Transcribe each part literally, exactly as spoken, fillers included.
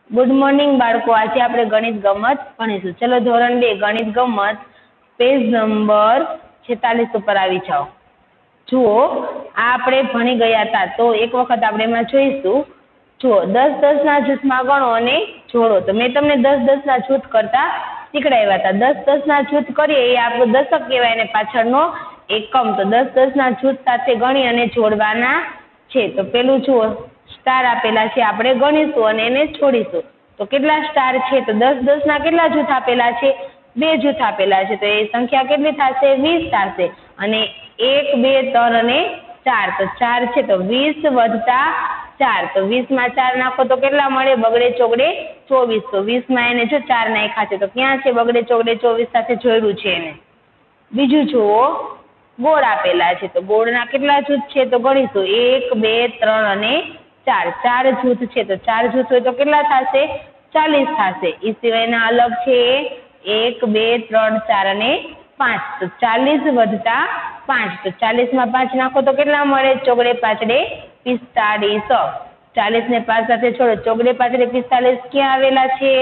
Good morning बाळको। आज આપણે ગણિત ગમત ભણીશું। ચલો ધોરણ બે ગણિત ગમત પેજ નંબર છેતાલીસ ઉપર આવી જાઓ। જુઓ આ આપણે ભણી ગયા હતા તો એક વખત આપણે એમાં જોઈશું। જુઓ દસ દસ ના જૂથમાં ગણો અને જોડો। તો મેં તમને દસ દસ ના જૂથ કરતા શીખડાવ્યા હતા। દસ દસ ના જૂથ કરીએ એ આપણું દશક કહેવાય અને પાછળનો એકમ। તો દસ દસ ના જૂથ સાથે ગણી અને જોડવાના છે। તો પેલું જુઓ स्टार आपेला छे आपणे गणीशुं अने एने छोड़ीशुं। तो केटला स्टार छे तो दस दस ना केटला जूथ आपेला छे बे जूथ आपेला छे। तो ए संख्या केटली थशे वीस थशे अने एक बे त्रण अने चार तो चार छे तो वीस वधता चार। तो वीस में चार नाखो तो केटला मळे बगड़े चोगड़े चौवीस। तो वीस में एने जो चार नाख्या छे तो क्यां छे बगड़े चोगड़े चौवीस साथे जोड्युं छे एने। बीजुं जुओ गोळ आपेला छे तो गोळना केटला जूथ छे तो गणीशुं एक बे त्रण अने चार। चार जूथ छे तो चार जूथ होय तो केटला थशे चालीस थशे। ई सिवायना अलग छे एक बे त्रण चार अने पांच। तो चालीस वधता पांच। तो चालीस में पांच नाखो तो केटला मळे चोगड़े पाचड़े पिस्तालीस। चालीस ने पांच साथे छोड़ो चोगड़े पाचड़े पिस्तालीस क्यां आवेला छे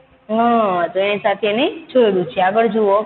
हाँ तो एनी साथे एने जोड्युं छे। आगळ जुओ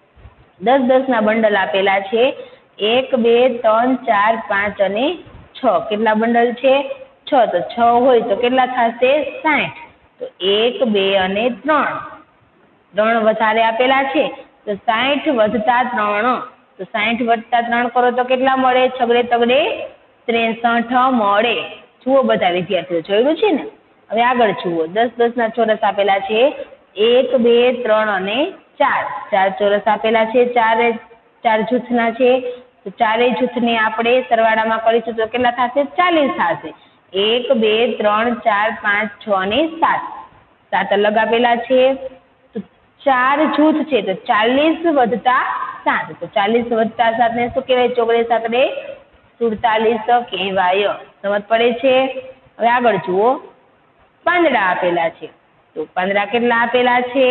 दस दस ना बंडल आपेला छे एक बे त्रण चार पांच अने छ। केटला बंडल छे छ। तो छ होय तो केटला थशे साठ। तो एक बे अने त्रण त्रण वधारे आपेला छे तो साठ वधता त्रण। तो साठ वधता त्रण करो तो केटला मळे छगड़े तगड़े त्रेसठ मळे। जुओ बधा विद्यार्थीओ जोयुं छे ने। हवे आगळ जुओ दस दस ना चौरस आपेला छे एक बे त्रण अने चार। चार चौरस आपेला छे चार चार जूथना छे तो चारे जूथने आपणे सरवाळामां करीशुं तो केटला थशे चालीस थशे। एक बे त्रण चार पांच छ अने सात। सात अलग आपेला छे तो चार जूथ छे तो चालीस वधता सात। तो चालीस वधता सात ने शुं कहेवाय चोगड़े सातड़े सुड़तालीस कहेवाय। समज पड़े छे। हवे आगळ जुओ પાંદડા आपेला छे तो પાંદડા केटला आपेला छे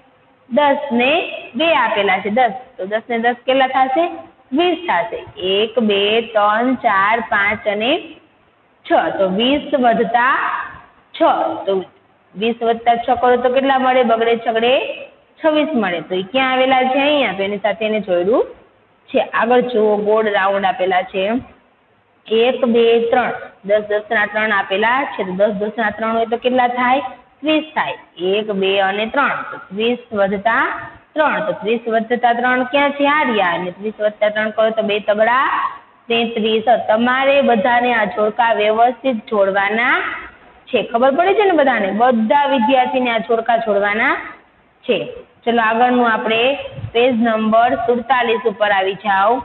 दस ने बे आपेला छे दस। तो दस ने दस केटला थशे वीस थशे। एक बे त्रण चार पांच अने छ। तो वीस वधता छ। तो वीस वधता छ करो तो केटला मळे बगड़े छगड़े छवीस मळे। तो क्यां आवेला छे अहींया तो एनी साथे एने जोड्युं छे। आगळ जुओ गोल राउंड आपेला छे एक बे त्रण दस दस ना त्रण आपेला छे। तो दस दस ना त्रण होय तो केटला थाय त्रीस थाय। एक बे अने त्रण तो त्रीस वधता त्रण। तो त्रीस वधता त्रण क्यां छे आर्या अने त्रीस वधता त्रण करो तो बे तगड़ा तेत्रीस। तमारे बधाने आ जोड़का व्यवस्थित जोड़वाना छे। खबर पड़े छे ने बधाने बधा विद्यार्थीने आ जोड़का जोड़वाना छे। चलो आगळनुं आपणे पेज नंबर सुड़तालीस उपर आवी जाओ।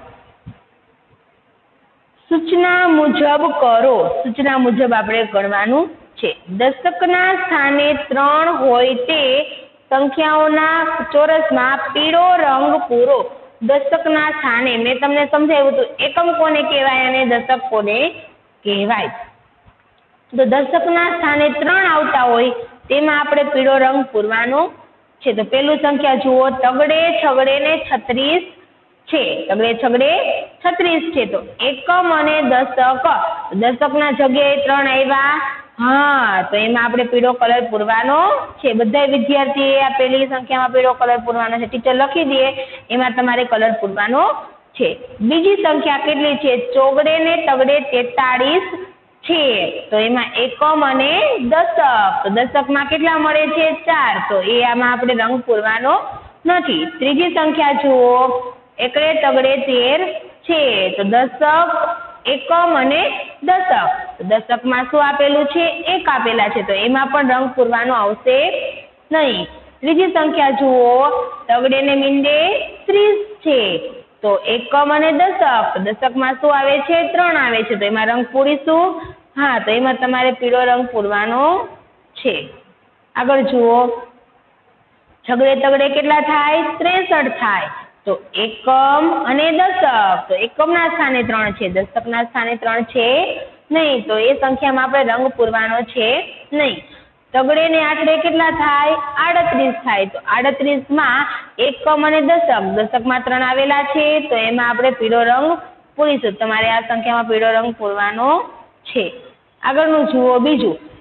सूचना मुजब करो। सूचना मुजब आपणे गणवानुं छे। दशकना स्थाने त्रण होय ते संख्याओना चौरसमां पीळो रंग पूरो। दशकना स्थाने मैं तमने समजाव्युं तो एकम कोने कहेवाय अने दशक कोने कहेवाय। तो दशकना स्थाने त्रण आवता होय तेमां आपणे पीळो रंग पूरवानो छे। तो पेલું संख्या जुओ तगड़े छगड़े ने छत्रीस छे। तगड़े छगड़े छत्रीस छे। तो एकम अने दशक दशकना जग्याए त्रण आव्या हाँ तो एमां आपणे पीळो कलर पूरवानो छे। बधाय विद्यार्थीए आ पेली संख्यामां पीळो कलर पूरवानो छे। टीचर लखी दे एमां तमारे कलर पूरवानो छे। बीजी संख्या केटली छे चोगड़े ने तगड़े तेतालीस छे। तो एमां एकम अने दशक तो दशकमां केटला मळे छे चार। तो ए आमां आपणे रंग पूरवानो नथी। त्रीजी संख्या जुओ एकड़े तगड़े तेर छे। तो दशक एकम अने दशक तो दशकमां शुं आपेलुं छे एक आपेला छे। तो एमां पण रंग पूरवानो आवशे नहीं। त्रीजी संख्या जुओ तगड़े ने मींडे त्रीस छे। तो एकम अने दशक दशकमां शुं आवे छे त्रण आवे छे। तो एमां रंग पूरीशुं हाँ तो एमां तमारे पीळो रंग पूरवानो छे। आगळ जुओ छगड़े तगड़े केटला थाय त्रेसठ थाय। तो एकम अने दशक तो एकमना स्थाने त्रण छे दशकना स्थाने त्रण छे नहीं। तो ए संख्यामां आपणे रंग पूरवानो छे नहीं। तगड़े ने आठड़े केटला थाय आड़त्रीस थाय। तो आड़त्रीस मां एकम अने दशक दशकमां त्रण आवेला छे तो एमां आपणे पीळो रंग पूरीशुं। तमारे आ संख्यामां पीळो रंग पूरवानो छे। आगळनुं जुओ बीजुं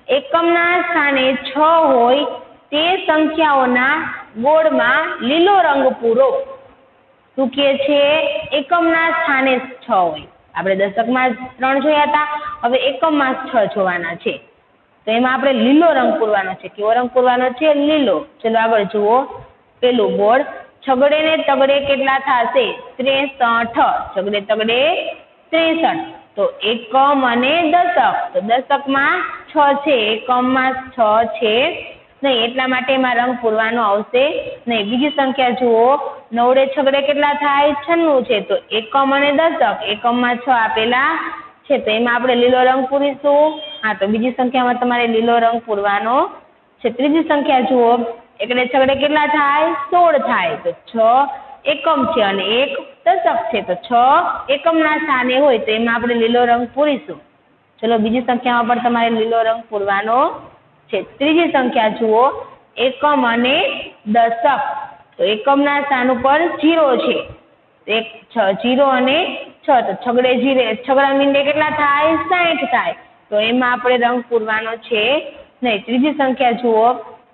એકમના સ્થાને છ હોય તે સંખ્યાઓના ગોળમાં લીલો રંગ પૂરો. શું કહે છે? એકમના સ્થાને છ હોય. આપણે દશકમાં ત્રણ જોયા હતા, હવે એકમમાં છ જોવાના છે. તો એમાં આપણે લીલો રંગ પૂરવાનો છે. કેવો રંગ પૂરવાનો છે? લીલો. ચલો આગળ જુઓ. પેલું બોર્ડ, છગડે ને તગડે કેટલા થશે? ત્રેસઠ. છગડે તગડે ત્રેસઠ. તો એકમ અને દશક, તો દશકમાં છ છે, એકમમાં છ છે નહીં, એટલા માટે એમાં રંગ પૂરવાનો આવશે નહીં. બીજી સંખ્યા જુઓ, નવડે છગડે કેટલા થાય? છન્નું છે. તો એકમ અને દશક, એકમમાં છ આપેલા છે, તો એમાં આપણે લીલો રંગ પૂરીશું. હા, તો બીજી સંખ્યામાં તમારે લીલો રંગ પૂરવાનો છે. ત્રીજી સંખ્યા જુઓ, એકડે છગડે કેટલા થાય? સોળ થાય. તો છ એકમ છે અને એક દશક છે, તો છ એકમના સ્થાને હોય તો એમાં આપણે લીલો રંગ પૂરીશું. ચલો બીજી સંખ્યામાં પણ તમારે લીલો રંગ પૂરવાનો છે. ત્રીજી સંખ્યા જુઓ, એકમ અને દશક, તો એકમના સ્થાન ઉપર જીરો છે, એક છ જીરો અને છ, તો છગડે જીરે છગડા મીંડે કેટલા થાય? સાઠ થાય. તો એમાં આપણે રંગ પૂરવાનો છે નહીં. ત્રીજી સંખ્યા જુઓ,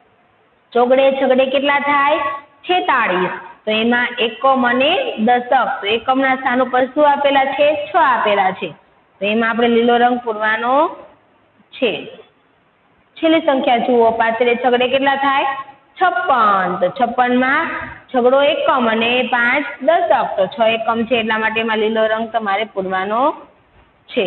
ચોગડે છગડે કેટલા થાય? છેતાળીસ. તો એમાં એકમ અને દશક, તો એકમના સ્થાન ઉપર શું આપેલા છે? છ આપેલા છે, તો એમાં આપણે લીલો રંગ પૂરવાનો છે. છેલ્લી સંખ્યા જુઓ, પાછળે છગડે કેટલા થાય? છપ્પન. તો છપ્પનમાં છગડો એકમ અને પાંચ દશક, તો છ એકમ છે, એટલા માટે એમાં લીલો રંગ તમારે પૂરવાનો છે.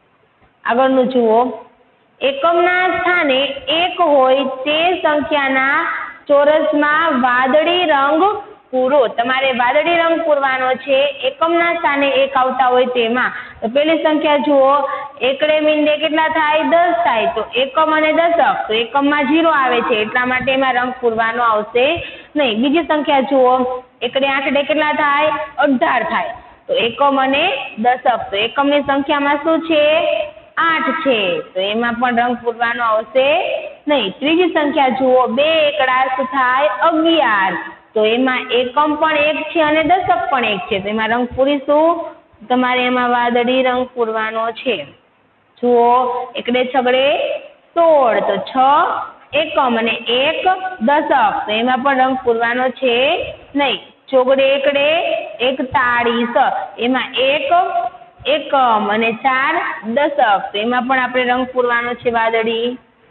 આગળનું જુઓ, એકમના સ્થાને એક હોય તે સંખ્યાના ચોરસમાં વાદળી રંગ પૂરો. તમારે વાદળી રંગ પૂરવાનો છે એકમના સ્થાને એક આવતા હોય તેમાં. તો પેલી સંખ્યા જુઓ, એકડે મીંડે કેટલા થાય? દસ થાય. તો એકમ અને દશક, તો એકમમાં જીરો આવે છે, એટલા માટે એમાં રંગ પૂરવાનો આવશે નહીં. બીજી સંખ્યા જુઓ, એકડે આઠડે કેટલા થાય? અઢાર થાય. તો એકમ અને દશક, તો એકમની સંખ્યામાં શું છે? આઠ છે, તો એમાં પણ રંગ પૂરવાનો આવશે નહીં. ત્રીજી સંખ્યા જુઓ, બે એકડા શું થાય? અગિયાર. તો એમાં એકમ પણ એક છે અને દશક પણ એક છે, તો એમાં રંગ પૂરીશું. તમારે એમાં વાદળી રંગ પૂરવાનો છે. જુઓ, એકડે છગડે સોળ, તો છ એકમ અને એક દશક, તો એમાં પણ રંગ પૂરવાનો છે નહીં. ચોગડે એકડે એકતાળીસ, એમાં એક એકમ અને ચાર દશક, તો એમાં પણ આપણે રંગ પૂરવાનો છે વાદળી.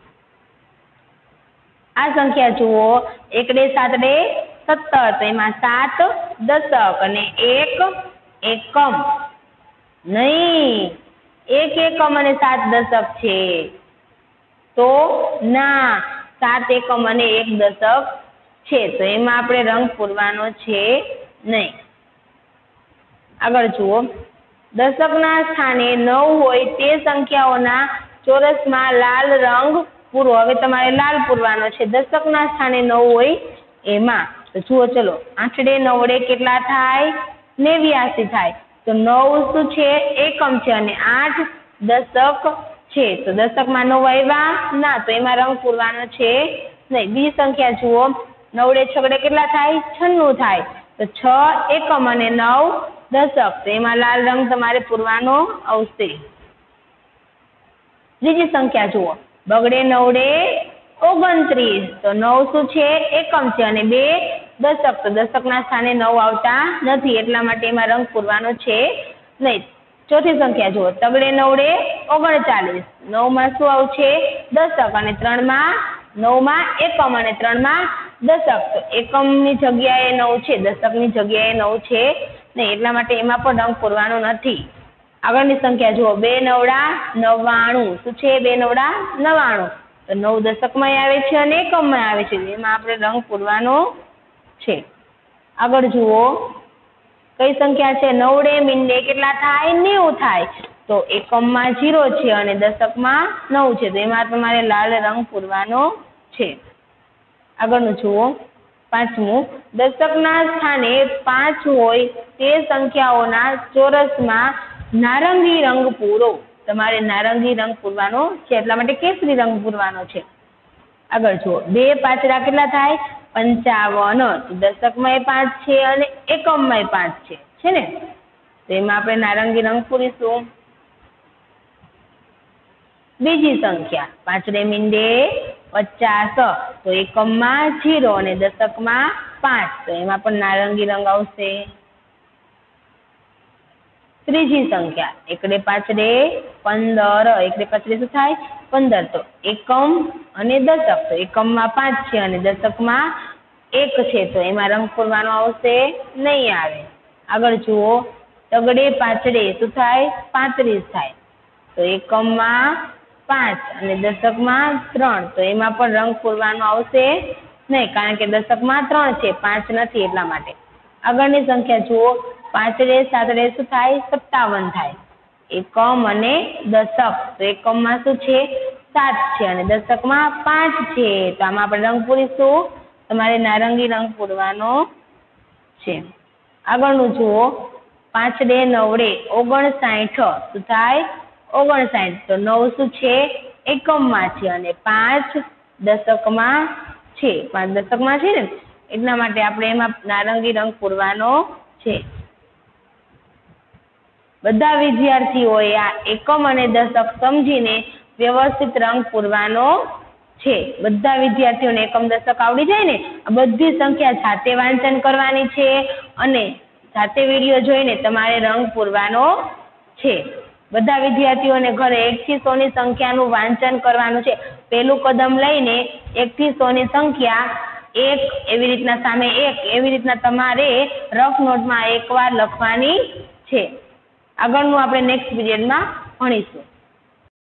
આ સંખ્યા જુઓ, એકડે સાતડે સત્તર, તો એમાં સાત દશક અને એક એકમ નહીં, એક એકમ અને સાત દશક છે. તો ના, સાત એકમ અને એક દશક છે, તો એમાં આપણે રંગ પૂરવાનો છે નહીં. આગળ જુઓ, દશકના સ્થાને નવ હોય તે સંખ્યાઓના ચોરસમાં લાલ રંગ પૂરો. હવે તમારે લાલ પૂરવાનો છે દશકના સ્થાને નવ હોય એમાં. તો જુઓ, ચલો, આઠડે નવડે કેટલા થાય? નેવ્યાસી થાય. તો નવ શું છે? એકમ છે અને આઠ દશક છે, તો દશકમાં નવ આવ્યા ના, તો એમાં રંગ પૂરવાનો છે નહીં. બીજી સંખ્યા જુઓ, નવડે છગડે કેટલા થાય? છન્નું થાય. તો છ એકમ અને નવ દશક, તો એમાં લાલ રંગ તમારે પૂરવાનો આવશે. ત્રીજી સંખ્યા જુઓ, બગડે નવડે ઓગણત્રીસ, તો નવ શું છે? એકમ છે અને બે દશક, તો દશકના સ્થાને નવ આવતા નથી, એટલા માટે એમાં રંગ પૂરવાનો છે નહીં. ચોથી સંખ્યા જુઓ, તગડે નવડે ઓગણચાલીસ, નવમાં શું આવશે? દશક અને ત્રણમાં નવમાં એકમ અને ત્રણમાં દશક, તો એકમની જગ્યાએ નવ છે, દશકની જગ્યાએ નવ છે નહીં, એટલા માટે એમાં પણ રંગ પૂરવાનો નથી. આગળની સંખ્યા જુઓ, બે નવડા નવ્વાણું, શું છે? બે નવડા નવ્વાણું, તો નવ દશકમાં આવે છે અને એકમમાં આવે છે, એમાં આપણે રંગ પૂરવાનો છે. આગળ જુઓ, કઈ સંખ્યા છે? નવડે મીંડે કેટલા થાય? નેવું થાય. તો એકમમાં જીરો છે અને દશકમાં નવ છે, તો એમાં તમારે લાલ રંગ પૂરવાનો છે. આગળનું જુઓ, પાંચમું, દશકના સ્થાને પાંચ હોય તે સંખ્યાઓના ચોરસમાં નારંગી રંગ પૂરો. તમારે નારંગી રંગ પૂરવાનો છે, એટલા માટે કેસરી રંગ પૂરવાનો છે. આગળ જુઓ, બે પાંચડા કેટલા થાય? પંચાવન. તો દશકમાં પાંચ છે અને એકમમાં પાંચ છે છે ને, તો એમાં આપણે નારંગી રંગ પૂરીશું. બીજી સંખ્યા પાંચડે મીંડે પચાસ, તો એકમમાં જીરો અને દશકમાં પાંચ, તો એમાં પણ નારંગી રંગ આવશે. ત્રીજી સંખ્યા એકડે પાંચડે પંદર, એકડે પાંચડે શું થાય પંદર, તો એકમ અને દશક, તો એકમમાં પાંચ છે અને દશકમાં એક છે, તો એમાં રંગ પૂરવાનો આવશે નહીં આવે. આગળ જુઓ તગડે પાંચડે શું થાય પાંત્રીસ થાય, તો એકમમાં પાંચ અને દશકમાં ત્રણ, તો એમાં પણ રંગ પૂરવાનો આવશે નહીં, કારણ કે દશકમાં ત્રણ છે, પાંચ નથી એટલા માટે. આગળની સંખ્યા જુઓ પાંચડે સાતડે શું થાય સત્તાવન થાય, એકમ અને દશક, તો એકમમાં શું છે સાત છે અને દશકમાં પાંચ છે, તો આમાં આપણે રંગ પૂરીશું. તમારે નારંગી રંગ પૂરવાનો છે. આગળનું જુઓ પાંચડે નવડે ઓગણસાઠ શું થાય ઓગણસાઠ, તો નવ શું છે એકમમાં છે અને પાંચ દશકમાં છે, પાંચ દશકમાં છે ને એટલા માટે આપણે એમાં નારંગી રંગ પૂરવાનો છે. બધા વિદ્યાર્થીઓએ આ એકમ અને દશક સમજીને વ્યવસ્થિત રંગ પૂરવાનો છે. બધા વિદ્યાર્થીઓને એકમ દશક આવડી જાય ને, આ બધી સંખ્યા જાતે વાંચન કરવાની છે અને જાતે વિડીયો જોઈને તમારે રંગ પૂરવાનો છે. બધા વિદ્યાર્થીઓને ઘરે એક થી સો ની સંખ્યાનું વાંચન કરવાનું છે. પહેલું કદમ લઈને એક થી સો ની સંખ્યા એક એવી રીતના સામે એક એવી રીતના તમારે રફ નોટમાં એકવાર લખવાની છે. આગળનું આપણે નેક્સ્ટ પીરિયડમાં ભણીશું.